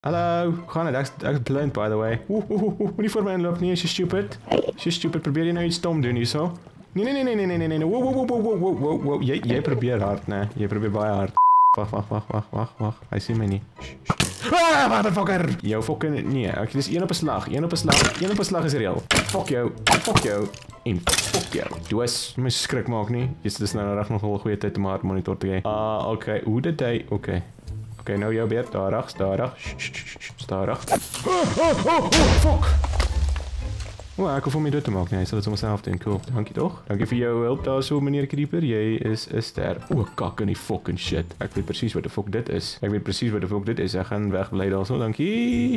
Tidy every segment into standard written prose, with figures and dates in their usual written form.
Hallo, hoe gaan het? Ek is blind, by the way. Moenie voor my inloop nie, is jy stupid? Is jy stupid? Probeer jy nou iets stom doen hierso? Nee. Wow. Jy probeer hard, né? Jy probeer baie hard. Wag. Hy sien my nie. Ah, motherfucker! Jou fucking nee, ek dis een op 'n slag. Een op 'n slag is reël. Fuck jou. En fuck jou. Jy is my skrik maak nie. Dis nou reg nog 'n goeie tyd om haar monitor te gee. Okay. Hoe dit hy? Okay, nou jou beurt. Stadig. Stadig. Fuck! Ek hoef hom nie dood te maak nie, hy sal dit sommer self doen, cool. Dankie toch? Dankie vir jou hulp daar so, meneer Creeper. Jy is 'n ster. Kak in die fucking shit. Ek weet presies wat die fuck dit is. Ek gaan wegbly daar so, dankie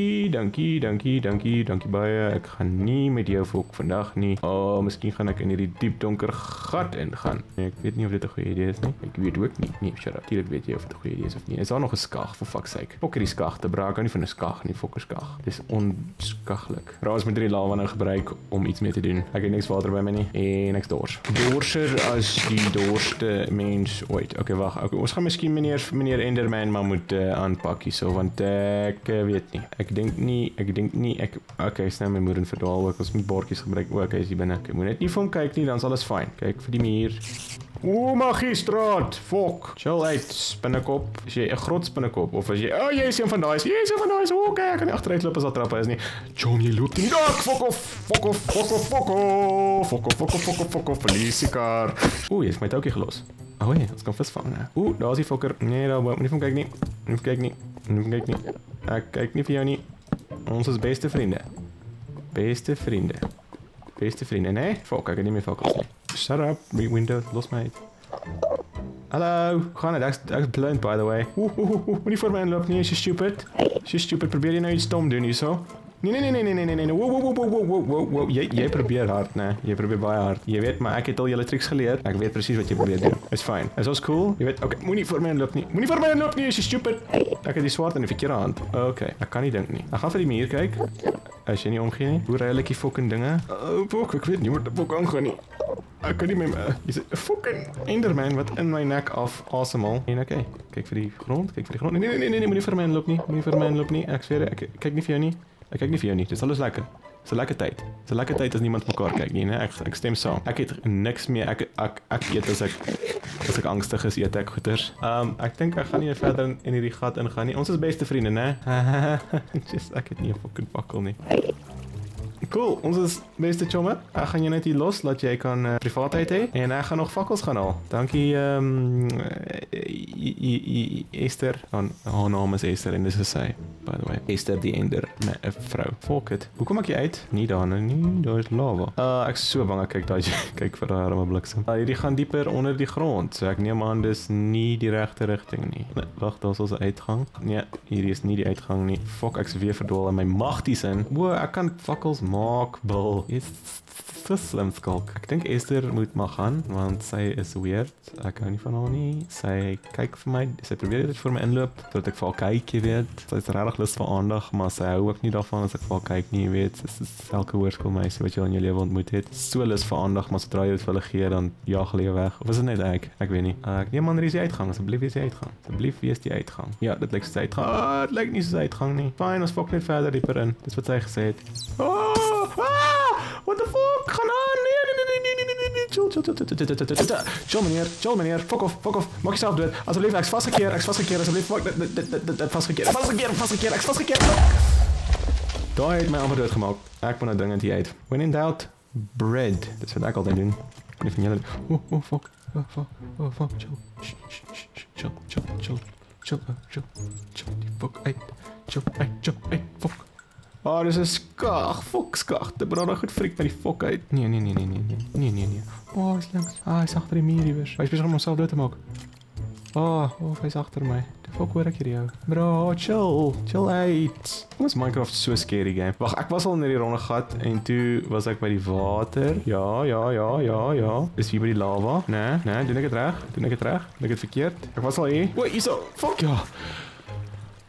baie. Ek gaan nie met jou fuck vandag nie. Miskien gaan ek in hierdie diep donker gat ingaan. Nee, ek weet nie of dit 'n goeie idee is nie. Ek weet ook nie. Nee, shut up. Tuurlik weet jy of dit 'n goeie idee is of nie. Is daar nog 'n skag, for fuck's sake? Fokker die skag te braak, nie van 'n skag nie, fokker skag. Dis onskaglik. Raas met 3 lava nou gebruik om iets mee te doen. Ek het niks water by my nie en ek's dors. Dorser as die dorste mens ooit. Okay, wag. Okay, ons gaan miskien meneer Enderman maar moet aanpak hierso want ek weet nie. Ek dink nie. Okay, sny my moeder verdwaal ook. Ons moet bordjies gebruik. Okay, is hier binne. Ek moet net nie vir hom kyk nie, dan sal alles fyn. Kyk vir die muur. Magistraat. Fuck. Chill uit, spinnekop. Is jy 'n groot spinnekop of as jy jy is een van daai. Okay, ek kan nie agteruit loop as daar trappe is nie. John, jy loop nie. Fuck off. Polisie-kar. Jy het my touwtjie gelos. Ja, ons kan vis vang. Daar is die fokker. Nee, daar moet nie van kyk nie. Ek kyk nie vir jou nie. Ons is beste vriende. Beste vriende, nee? Fuck, ek het nie meer fakkels nie. Shut up, window, los my uit. Hallo, hoe gaan het? Ek is blind, by the way. Moenie voor my inloop nie, is jy stupid? Probeer jy nou iets stom doen hierso? Nee. Wow. Jy probeer hard, né? Jy probeer baie hard. Jy weet, maar ek het al julle triks geleer. Ek weet presies wat jy probeer doen. Is fyn. Is ons cool? Jy weet, okay, moenie voor my inloop nie, is jy stupid? Ek het die swaard in die verkeerde hand. Okay, ek kan nie dink nie. Ek gaan vir die muur kyk. As jy nie omgee nie. Hoe ry die fucking dinge? Fuck, ek weet nie wat die fuck aangaan nie. Ek kan nie met my... Is 'n fucking Enderman wat in my nek af asemhaal. En okay, kyk vir die grond. Nee, moenie vir my inloop nie. Ek sweer, ek kyk nie vir jou nie. Dit is alles lekker. Dit is 'n lekker tyd. Dit is 'n lekker tyd as niemand mekaar kyk nie, né? Ek stem saam. Ek het niks meer. Ek eet as ek angstig is, eet ek goeters. Ek dink ek gaan nie verder in hierdie gat ingaan nie. Ons is beste vriende, né? Ek het nie 'n fucking fakkel nie. Cool, ons is beste chomme. Ek gaan jou net hier los, laat jy kan privaatheid hê. En ek gaan nog fakkels gaan haal. Dankie, Esther. Haar naam is Esther en dis is sy, by the way. Esther die Ender, my vrou. Fuck it. Hoe kom ek hier uit? Nie daar nie, daar is lava. Ek is so bang ek kyk vir daai arme bliksem. Hierdie gaan dieper onder die grond, so ek neem aan dis nie die regte rigting nie. Nee, wag, daar is ons uitgang. Nee, hierdie is nie die uitgang nie. Fuck, ek's weer verdwaal in my magties in. Ek kan fakkels maak, bil. Is so slim skalk. Ek dink Esther moet maar gaan, want sy is weird. Ek hou nie van haar nie. Sy kyk vir my, sy probeer dit vir my inloop, tot ek vir haar kyk, jy weet. Sy is regtig lus vir aandag, maar sy hou ook nie daarvan as ek vir haar kyk nie, jy weet. Sy is elke hoërskoolmeisie wat jy in jou lewe ontmoet het. So lus vir aandag, maar sodra jy dit vir hulle gee, dan jaag hulle jou weg. Of is dit net ek weet nie. Nee man, hier is die uitgang. Asseblief wees die uitgang. Ja, dit lyk soos uitgang. Dit lyk nie soos uitgang nie. Fyn, ons fok net verder dieper in. Dis wat sy gesê het. What the fuck? Gaan aan! Nee. Chill meneer. Fuck off. Maak jezelf dood. Asseblief, ek's vasgekeer. Asseblief, maak dit vasgekeer. Ek's vasgekeer. Daai het my amper doodgemaak. Ek moet nou dringend hier uit. When in doubt, bread. Dis wat ek altyd doen. Kan nie van julle... Fuck. Chill. Fuck. Dis 'n skag. Fuck skag. Dit bring nou goed freak by die fuck uit. Nee. Is links. Hy's agter die muur iewers. Hy's besig om homself dood te maak. Hy's agter my. Die fuck hoor ek hier jou. Bro, chill uit. Ons Minecraft so scary game. Wag, ek was al in die ronde gat en toe was ek by die water. Ja. Is hier by die lava? Nee, doen ek dit reg? Doen ek dit verkeerd? Ek was al hier. Hierso. Fuck ja.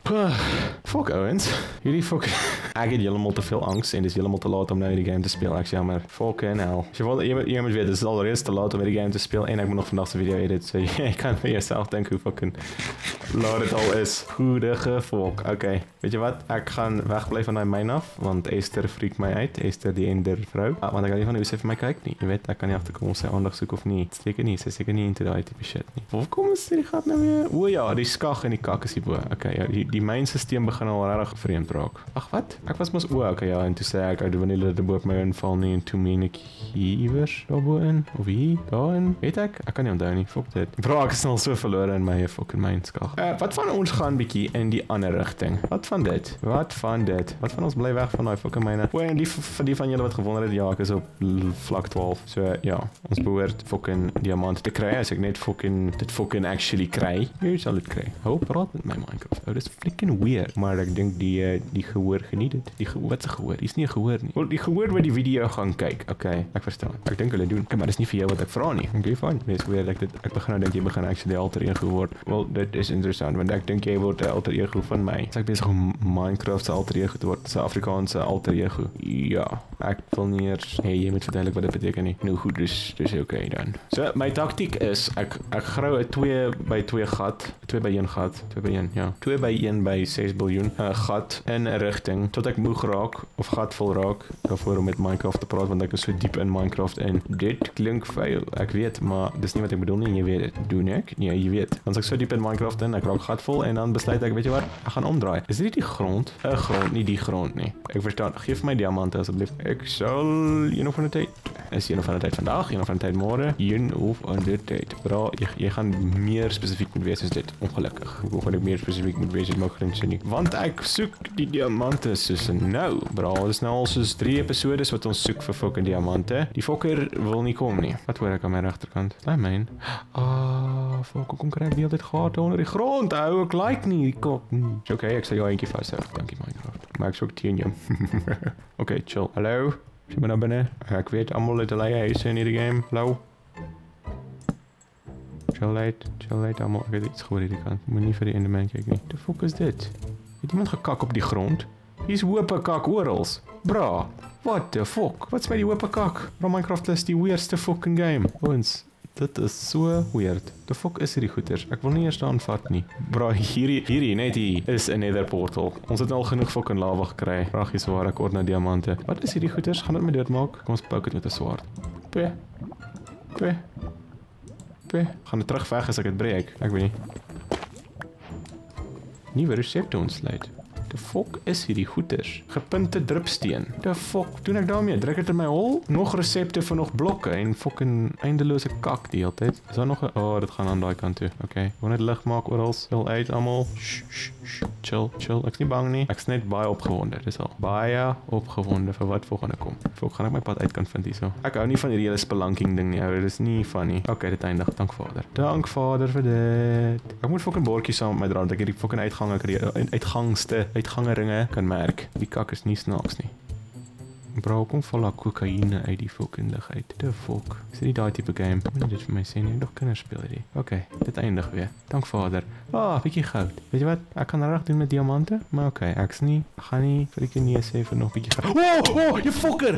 Fuck ouwens. Hierdie fuck... Ek het helemaal te veel angst en dit is helemaal te laat om nou die game te spelen. Ek sê jammer. Fucking hell. As jy moet weet, dit is alreeds te laat om die game te spelen en ek moet nog vandag se video edit. So jy kan vir jouself dink hoe fucking laat dit al is. Goedige fuck. Okay. Weet jy wat? Ek gaan wegbly van die myn af, want Esther freak my uit. Esther die ender vrou. Want ek kan nie van hoe sy vir my kyk nie. Jy weet, ek kan nie agterkom of sy aandag soek of nie. Seker nie, sy is seker nie into daai tipe shit nie. Waar kom ons die gat nou weer? O ja, die skag en die kak is hierbo. Okay, ja, die mynstelsel begin al regtig vreemd raak. Ag wat? Ek was mos okay ja, en toe sê ek uit wanneer hulle bo op my inval nie en toe meen ek hiewers daarbo in of hier daarin. Weet ek? Ek kan nie onthou nie. Fuck dit. Bro, ek is al so verlore in my fucking mynskag. Wat van ons gaan bietjie in die ander rigting? Wat van dit? Wat van dit? Wat van ons bly weg van daai fucking myne? O, en die van julle wat gewonder het, ja, ek is op vlak 12. So ja, ons behoort fucking diamant te kry as ek net dit fucking actually kry. Jy sal dit kry. Hou praat met my Minecraft. Oh, dis freaking weird. Maar ek dink die gehoor geniet dit. Wat se gehoor? Dis nie 'n gehoor nie. Wel, die gehoor wat die video gaan kyk. Okay, ek verstaan. Ek dink hulle doen. Okay, maar dis nie vir jou wat ek vra nie. Okay, fine. Wees weer ek begin nou dink jy begin actually alter ego word. Wel, dit is interessant want ek dink jy word 'n alter ego van my. Ek besig om Minecraft se alter ego te word, se Afrikaanse alter ego. Ja, ek wil nie eers jy moet verduidelik wat dit beteken nie. Nou goed, dis okay dan. So, my taktiek is ek grou 'n 2 by 2 gat, 2 by 1 gat, 2 by 1, ja. 2 by 1 by 6 biljoen gat in 'n rigting tot ek moeg raak of gat vol raak daarvoor om met Minecraft te praat want ek is so diep in Minecraft en dit klink vuil. Ek weet, maar dis nie wat ek bedoel nie en jy weet dit. Doen ek? Nee, jy weet. Want ek so diep in Minecraft in, ek raak gat vol en dan besluit ek, weet jy wat? Ek gaan omdraai. Is dit die grond? 'n grond, nie die grond nie. Ek verstaan. Geef my diamante asseblief. Ek sal een of ander tyd. Is een of ander tyd vandag, een of ander tyd môre, een of ander tyd. Bra, jy gaan meer spesifiek moet wees as dit. Ongelukkig. Ek wil meer spesifiek moet wees, dit maak geen sin nie. Want ek soek die diamante soos nou. Bra, dit is nou al soos 3 episodes wat ons soek vir fucking diamante. Die fokker wil nie kom nie. Wat hoor ek aan my regterkant? Daai myn. Fuck, kom kry ek die hele tyd gate onder die grond. Hou ek like nie die kop. Okay, ek sal jou eentjie vashou. Dankie Minecraft. Maar ek soek teen jou. Okay, chill. Hallo? Sien my nou binne? Ek weet almal het hulle huise in hierdie game. Hallo? Chill uit almal. Ek het iets gehoor hierdie kant. Moenie vir die enderman kyk nie. The fuck is dit? Het iemand gekak op die grond? Hier's hoope kak orals. Bra, what the fuck? Wat's met die hoope kak? Bro, Minecraft is die weirdste fucking game. Ons, dit is so weird. The fuck is hierdie goeters? Ek wil nie eers daan vat nie. Bro, hierdie, net hier, is 'n nether portal. Ons het al genoeg fucking lava gekry. Vraag is waar ek oor na diamante. Wat is hierdie goeters? Gaan dit my doodmaak? Kom ons poke dit met 'n swaard. P. Gaan dit terug weg as ek dit breek? Ek weet nie. Nuwe resepte ontsluit. The fuck is hierdie goeters? Gepunte drupsteen. The fuck doen ek daarmee? Druk dit in my hol? Nog resepte vir nog blokke en fucking eindelose kak die hele tyd. Is daar nog 'n dit gaan aan daai kant toe. Okay. Wil net lig maak oral. Stil uit almal. Chill. Ek's nie bang nie. Ek's net baie opgewonde. Dis al. Baie opgewonde vir wat volgende kom. Fuck, gaan ek my pad uit kan vind hierso. Ek hou nie van hierdie hele spelunking ding nie. Dit is nie van nie. Okay, dit eindig. Dank Vader. Dank Vader vir dit. Ek moet fucking bordjies saam met my dra dat ek hierdie fucking uitgangeringe kan merk. Die kak is nie snaaks nie. Bro, kom val daar kokaine uit die fucking lig uit. The fuck. Is dit nie daai tipe game? Moet dit vir my sê nie. Nog kinders speel hierdie. Okay, dit eindig weer. Dank Vader. Bietjie goud. Weet jy wat? Ek kan reg doen met diamante, maar okay, ek gaan nie vir die nee sê vir nog bietjie goud. Jy fucker.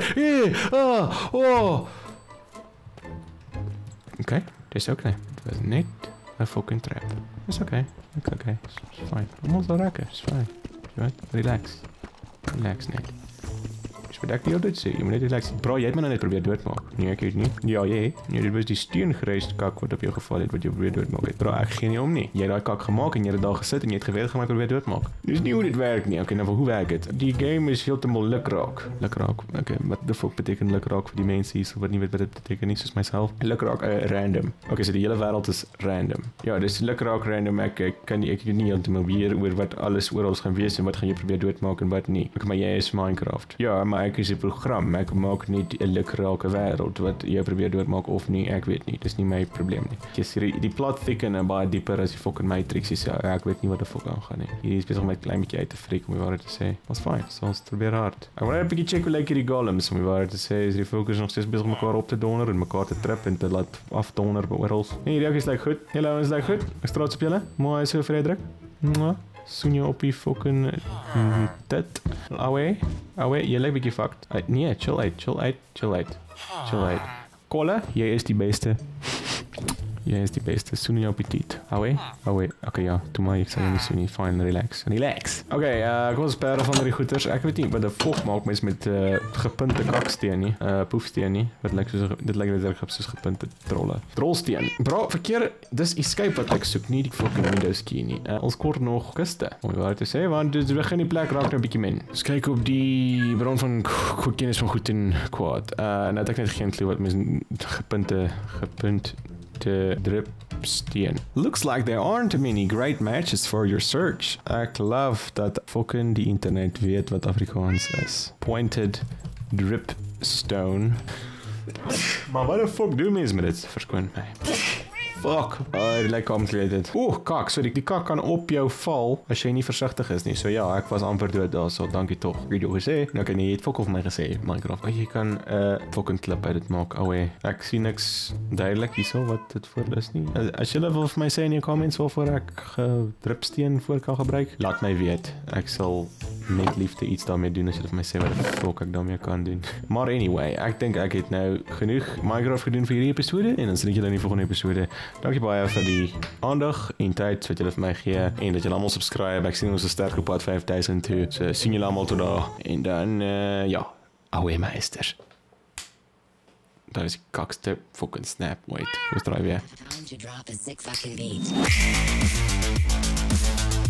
Okay, dis okay. Dit was net 'n fucking trap. It's okay. It's fine. Almost al lekker. It's fine. Right? Relax net. Wat ek die altyd sê, jy moet net relax. Bro, jy het my nou net probeer doodmaak. Nee, ek het nie. Ja, jy het. Nee, dit was die steengereisde kak wat op jou geval het wat jy probeer doodmaak het. Bro, ek gee nie om nie. Jy het daai kak gemaak en jy het daar gesit en jy het geweet gaan my probeer doodmaak. Dis nie hoe dit werk nie. Okay, nou hoe werk dit? Die game is heeltemal lukraak. Okay, wat the fuck beteken lukraak vir die mense hier so wat nie weet wat dit beteken nie soos myself? Lukraak random. Okay, so die hele wêreld is random. Ja, dis lukraak random. Ek kan nie heeltemal weer oor wat alles oral gaan wees en wat gaan jy probeer doodmaak en wat nie. Okay, maar jy is Minecraft. Ja, maar ek is 'n program. Ek maak nie 'n lukrake wêreld wat jy probeer doodmaak of nie. Ek weet nie. Dis nie my probleem nie. Jy sien die plot thicken en baie dieper as die fucking Matrix is. Ja, ek weet nie wat die fuck aangaan nie. Hier is besig om my klein bietjie uit te freak om die waarheid te sê. Was fine. Ons probeer hard. Ek wil net 'n bietjie check hoe lyk hierdie golems om die waarheid te sê. Is die fokus nog steeds besig om mekaar op te donder en mekaar te trip en te laat afdonder by oral. Nee, die is like goed. Hallo, is like goed. Ek straat op julle. Mooi so Frederik. Soen jou op die fucking dit. Awe, jy lyk bietjie fucked. Nee, chill uit. Kolle, jy is die beste. Jy is die beste. Soen jou op die tiet. Awe. Okay, ja, toe maar, ek sal jou nie soen nie. Fine, relax. Okay, kom ons perde van die goeters. Ek weet nie, wat die fok maak mens met gepunte kaksteen nie. Poefsteen nie. Dit lyk soos gepunte trolle. Trollsteen. Bro, verkeer, dis escape wat ek soek, nie die fucking Windows key nie. Ons kort nog kuste, om jy waar te sê, want dit begin die plek raak nou 'n bietjie min. Dus kyk op die bron van kennis van goed en kwaad. Nou het ek net geen clue wat mens gepunt to dripsteen. Looks like there aren't many great matches for your search. Ek love dat fucking die internet weet wat Afrikaans is. Pointed dripstone. Maar wat de fuck doen mens met dit? Verskoon my. Fuck. Dit lyk complicated. Kak. So die kak kan op jou val as jy nie versigtig is nie. So ja, ek was amper dood daar. So dankie tog. Ek het jou gesê. Nou kan jy het fuck of my gesê, Minecraft. Jy kan fucking klip uit dit maak. Ek sien niks duidelik hierso wat dit voor is nie. As julle wil vir my sê in die comments waarvoor ek dripsteen voor kan gebruik, laat my weet. Ek sal met liefde iets daarmee doen as jy vir my sê wat fuck ek daarmee kan doen. Maar anyway, ek dink ek het nou genoeg Minecraft gedoen vir hierdie episode en dan sien ek julle in die volgende episode. Dankie baie vir die aandag en tyd wat julle vir my gee en dat julle almal subscribe. Ek sien ons is sterk op pad 5000 toe. So sien julle almal tot daar en dan ja, awe meester. Daar is die kakste fucking snap. Wait, hoe is draai weer? Time to drop a sick fucking beat.